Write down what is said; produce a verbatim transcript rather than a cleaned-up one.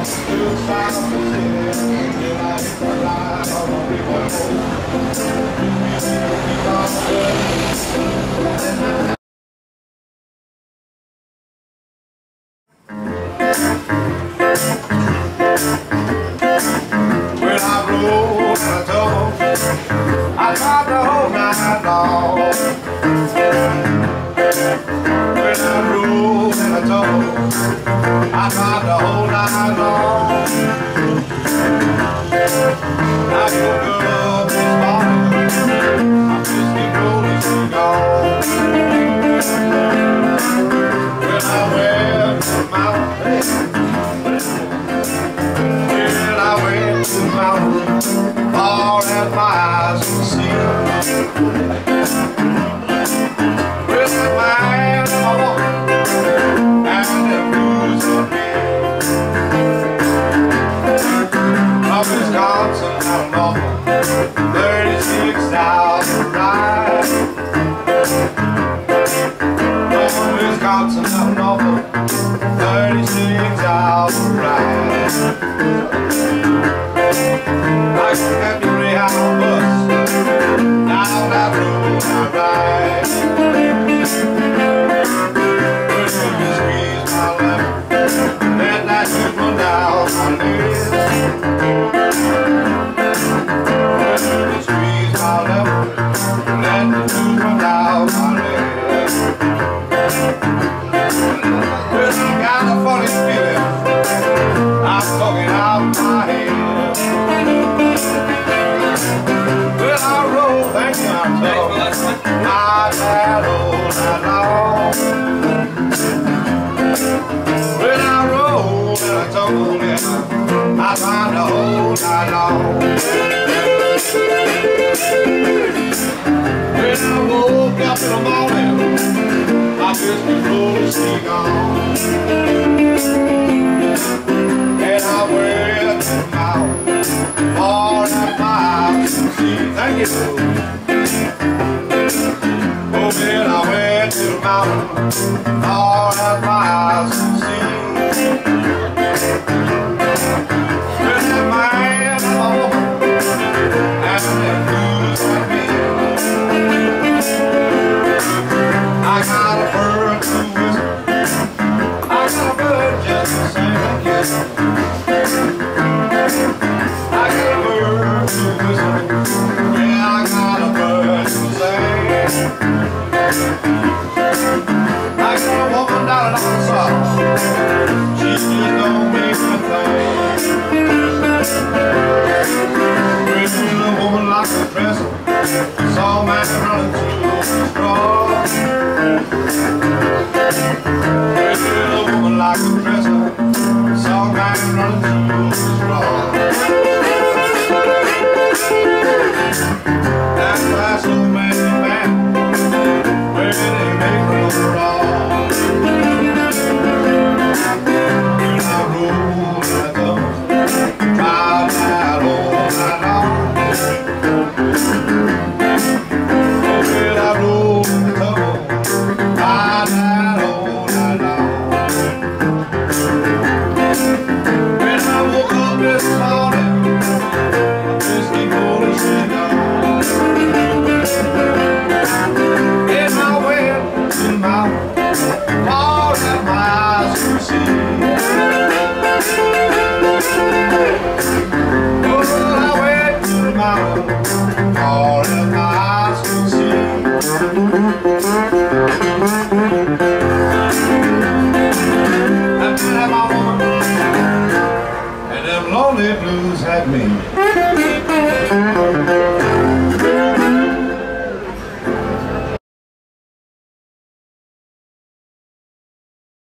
I tried the whole night long. When I rode and I told, I tried the whole night long. I woke up this morning, my whiskey rollers were gone. When I went to the mountain, when I went to the mountain, all that my eyes could see. With that man in my walk and them blues on me. From Wisconsin out of Norfolk, thirty-six thousand rides. From Wisconsin out of Norfolk, thirty-six thousand rides. I can have the Greyhound bus down that road I ride. When you squeeze my lemon, let that juice run down my lips. When you squeeze my lemon, let the juice run down my lips. Well, I got a funny feeling I'm talking out my head. Well, I rode, thank you, I told, I that old night long. Well, I rode and I told him I found the whole night long. When I woke up in the morning, my whiskey rollers were gone. And I went to the mountain, all that my eyes could see. Thank you. Oh, then I went to the mountain, all that my eyes could see. With that man and my woman, and that blues on me. I got a bird to whistle, I got a bird just to sing a kiss. I got a bird to whistle, yeah, I got a bird to sing. I got a woman down in Arkansas, she just don't make a thing. With a woman like a dresser, saw a man running through the straw. With a woman like a dresser, saw a man running through the straw. That last old man, man, where they make no wrong. When I roll and I go, drive that all night long. Oh, when I roll and I go, drive that all night long. When I woke up this morning, my whiskey rollers were gone. And I went to the mountain, all that my eyes could see. Oh, I went to the mountain, all that my eyes could see. And then my woman, and them lonely blues had me.